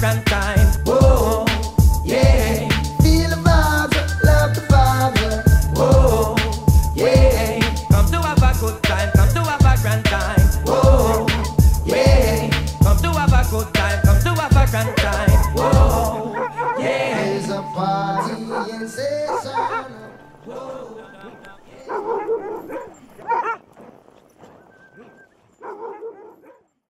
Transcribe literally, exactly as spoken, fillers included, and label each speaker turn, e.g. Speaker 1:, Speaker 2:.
Speaker 1: grand time. Whoa, yeah. Feel the vibes, love the vibes. Whoa, yeah. Come to have a good time, come to have a grand time. Whoa, yeah. Come to have a good time, come to have a grand time. Whoa, yeah. There's a party in session. Whoa.